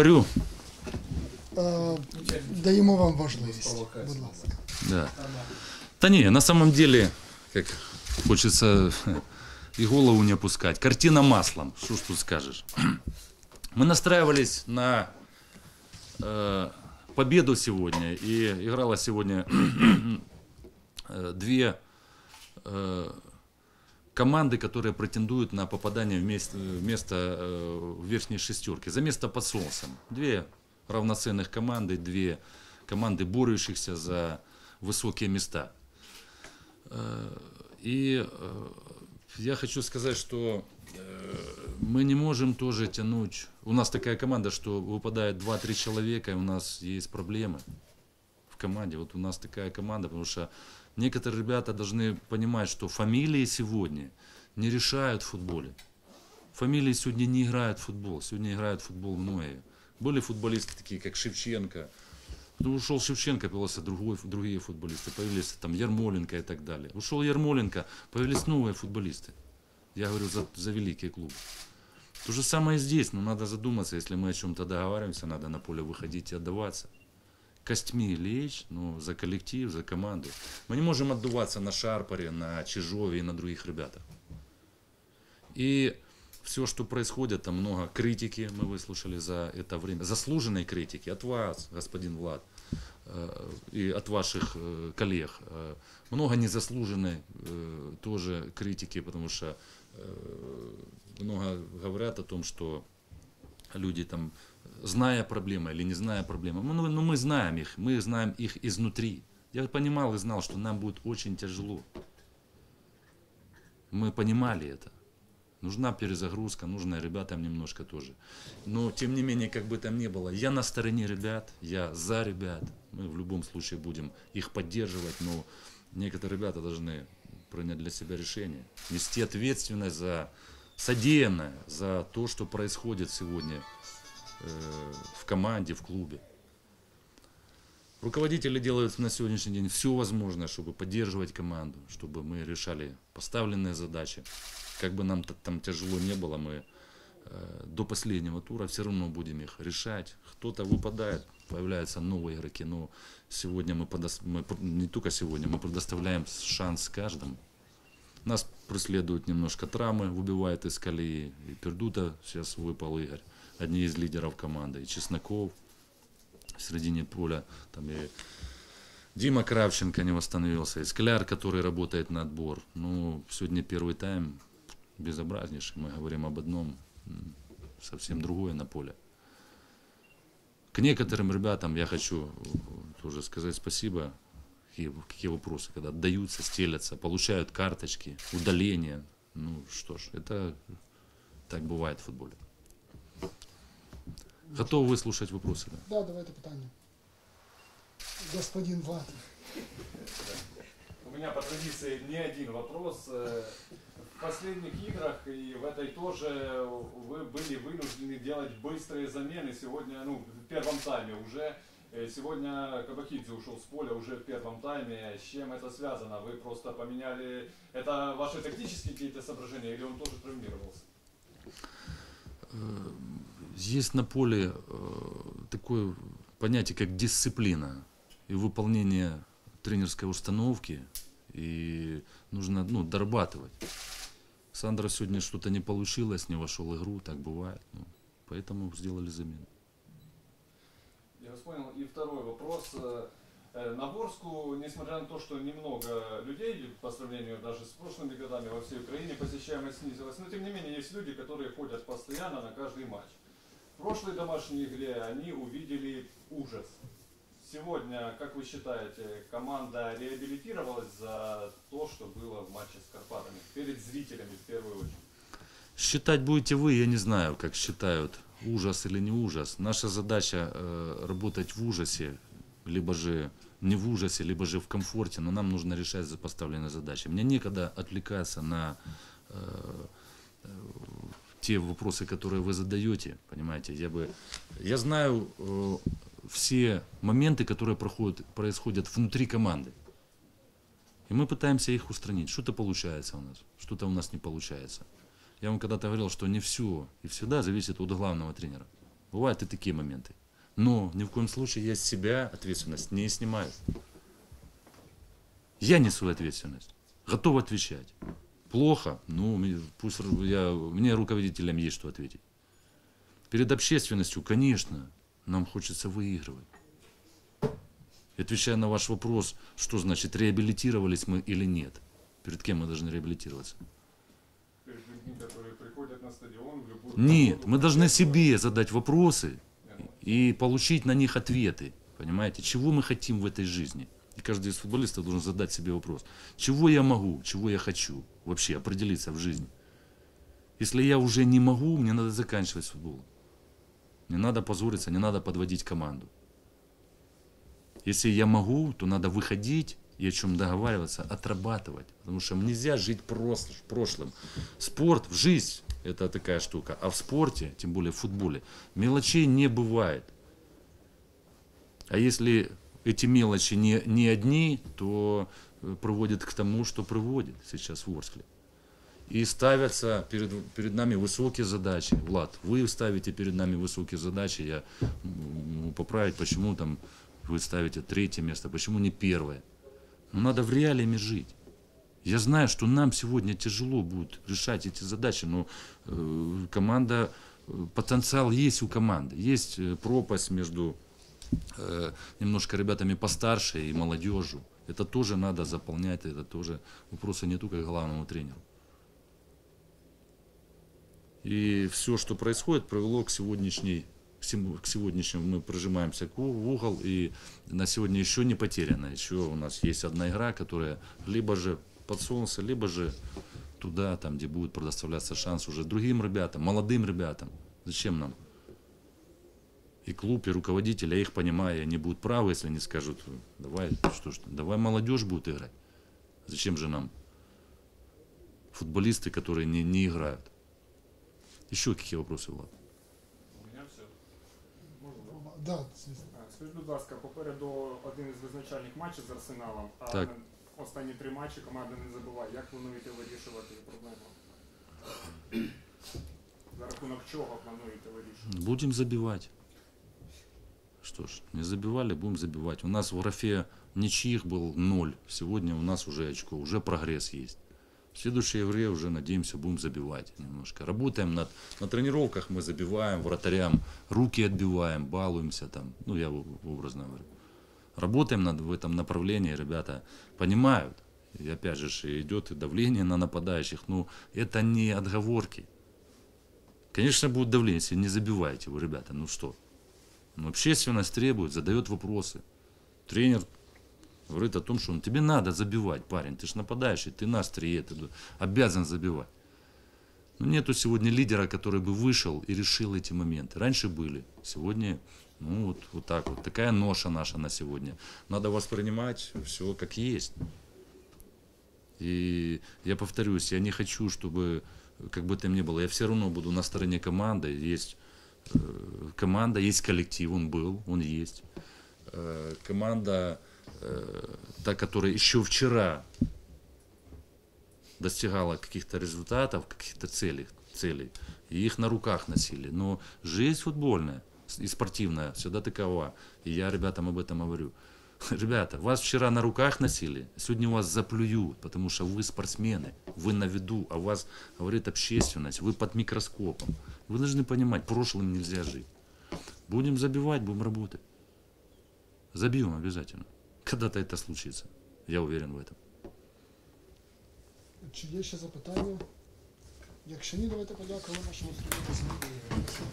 говорю. Даємо вам можливість, будь ласка. Да. Да не, на самом деле, как хочется и голову не опускать. Картина маслом, что ж тут скажешь. Мы настраивались на победу сегодня, и играла сегодня две команды, которые претендуют на попадание в место в верхней шестерке, за место под солнцем. Две равноценных команды, две команды, борющихся за высокие места. И я хочу сказать, что мы не можем тоже тянуть. У нас такая команда, что выпадает 2-3 человека, и у нас есть проблемы в команде. Вот у нас такая команда, потому что некоторые ребята должны понимать, что фамилии сегодня не решают в футболе. Фамилии сегодня не играют в футбол, сегодня играют в футбол многие. Были футболисты такие, как Шевченко. Ну, ушел Шевченко, появился другие футболисты, появились там Ярмоленко и так далее. Ушел Ярмоленко, появились новые футболисты. Я говорю за великий клуб. То же самое и здесь, но надо задуматься, если мы о чем-то договариваемся, надо на поле выходить и отдаваться. Костьми лечь, но за коллектив, за команду. Мы не можем отдуваться на Шарпаре, на Чижове и на других ребятах. И все, что происходит, там много критики мы выслушали за это время, заслуженной критики от вас, господин Влад, и от ваших коллег. Много незаслуженной тоже критики, потому что много говорят о том, что люди там, зная проблемы или не зная проблемы, но мы знаем их изнутри. Я понимал и знал, что нам будет очень тяжело. Мы понимали это. Нужна перезагрузка, нужно ребятам немножко тоже. Но, тем не менее, как бы там ни было, я на стороне ребят, я за ребят. Мы в любом случае будем их поддерживать, но некоторые ребята должны принять для себя решение. Нести ответственность за содеянное, за то, что происходит сегодня в команде, в клубе. Руководители делают на сегодняшний день все возможное, чтобы поддерживать команду, чтобы мы решали поставленные задачи. Как бы нам там тяжело не было, мы до последнего тура все равно будем их решать. Кто-то выпадает, появляются новые игроки, но сегодня мы не только сегодня, мы предоставляем шанс каждому. Нас преследуют немножко травмы, выбивает из колеи. И Пердута сейчас выпал Игорь, одни из лидеров команды, и Чесноков в середине поля, там и Дима Кравченко не восстановился, и Скляр, который работает на отбор. Ну, сегодня первый тайм безобразнейший, мы говорим об одном, совсем другое на поле. К некоторым ребятам я хочу тоже сказать спасибо. Какие вопросы, когда отдаются, стелятся, получают карточки, удаления. Ну что ж, это так бывает в футболе. Готов выслушать вопросы? Да, давайте питання. Господин Влад. У меня по традиции не один вопрос. В последних играх и в этой тоже вы были вынуждены делать быстрые замены. Сегодня, в первом тайме уже. Сегодня Кабахидзе ушел с поля уже в первом тайме. С чем это связано? Вы просто поменяли... Это ваши тактические какие-то соображения или он тоже травмировался? Есть на поле такое понятие, как дисциплина и выполнение тренерской установки, и нужно дорабатывать. Сандра сегодня что-то не получилось, не вошел в игру, так бывает, поэтому сделали замену. Я вас понял. И второй вопрос. На Ворску, несмотря на то, что немного людей по сравнению даже с прошлыми годами во всей Украине, посещаемость снизилась, но тем не менее есть люди, которые ходят постоянно на каждый матч. В прошлой домашней игре они увидели ужас. Сегодня, как вы считаете, команда реабилитировалась за то, что было в матче с Карпатами, перед зрителями в первую очередь? Считать будете вы, я не знаю, как считают, ужас или не ужас. Наша задача работать в ужасе, либо же не в ужасе, либо же в комфорте, но нам нужно решать поставленные задачи. Мне некогда отвлекаться на те вопросы, которые вы задаете, понимаете. Я знаю все моменты, которые происходят внутри команды. И мы пытаемся их устранить. Что-то получается у нас, что-то у нас не получается. Я вам когда-то говорил, что не все и всегда зависит от главного тренера. Бывают и такие моменты. Но ни в коем случае я с себя ответственность не снимаю. Я несу ответственность. Готов отвечать. Плохо, ну, пусть мне руководителям есть что ответить. Перед общественностью, конечно, нам хочется выигрывать. И отвечая на ваш вопрос, что значит, реабилитировались мы или нет. Перед кем мы должны реабилитироваться? Перед людьми, которые приходят на стадион в любую... Нет, мы должны себе задать вопросы и получить на них ответы. Понимаете, чего мы хотим в этой жизни? И каждый из футболистов должен задать себе вопрос. Чего я могу, чего я хочу вообще определиться в жизни? Если я уже не могу, мне надо заканчивать с футболом. Не надо позориться, не надо подводить команду. Если я могу, то надо выходить и о чем договариваться, отрабатывать. Потому что нельзя жить просто прошлым. Спорт, жизнь – это такая штука. А в спорте, тем более в футболе, мелочей не бывает. А если эти мелочи не одни, то приводит к тому, что приводит сейчас в Ворскле. И ставятся перед нами высокие задачи. Влад, вы ставите перед нами высокие задачи. Я могу поправить, почему там вы ставите 3-е место, почему не 1-е. Но надо в реалиями жить. Я знаю, что нам сегодня тяжело будет решать эти задачи, но команда, потенциал есть у команды. Есть пропасть между немножко ребятами постарше и молодежью. Это тоже надо заполнять, это тоже вопросы не только к главному тренеру. И все, что происходит, привело к сегодняшнему мы прижимаемся в угол, и на сегодня еще не потеряно. Еще у нас есть одна игра, которая либо же под солнце, либо же туда, там, где будет предоставляться шанс уже другим ребятам, молодым ребятам. Зачем нам? И клуб, и руководитель, я их понимаю, они будут правы, если они скажут, давай молодежь будет играть. Зачем же нам футболисты, которые не играют? Еще какие вопросы, Влад? У меня все. Да, звісно. Скажіть, будь ласка, попереду один із визначальних матчів з Арсеналом, а Так. останні 3 матчі команда не забуває. Як плануєте вирішувати проблему? За рахунок чого плануєте вирішувати? Будем забивать. Что ж, не забивали, будем забивать. У нас в графе ничьих был 0. Сегодня у нас уже очко, уже прогресс есть. В следующей игре уже, надеемся, будем забивать немножко. Работаем на тренировках, мы забиваем вратарям, руки отбиваем, балуемся там. Ну, я образно говорю. Работаем в этом направлении, ребята понимают. И опять же, идет и давление на нападающих. Но это не отговорки. Конечно, будет давление, если не забиваете вы, ребята. Ну что? Но общественность требует, задает вопросы. Тренер говорит о том, что тебе надо забивать, парень. Ты ж нападающий, ты на острие, ты обязан забивать. Но нету сегодня лидера, который бы вышел и решил эти моменты. Раньше были, сегодня, ну вот так вот. Такая ноша наша на сегодня. Надо воспринимать все как есть. И я повторюсь, я не хочу, чтобы, как бы там ни было, я все равно буду на стороне команды. Есть команда, есть коллектив, он был, он есть. Команда, та, которая еще вчера достигала каких-то результатов, каких-то целей, и их на руках носили. Но жизнь футбольная и спортивная всегда такова. И я ребятам об этом говорю. Ребята, вас вчера на руках носили, сегодня вас заплюют, потому что вы спортсмены, вы на виду, а вас говорит общественность, вы под микроскопом. Вы должны понимать, прошлым нельзя жить. Будем забивать, будем работать. Забьем обязательно. Когда-то это случится. Я уверен в этом. Чи є ще запитання? Якщо ні, давайте подякуємо нашому студенту.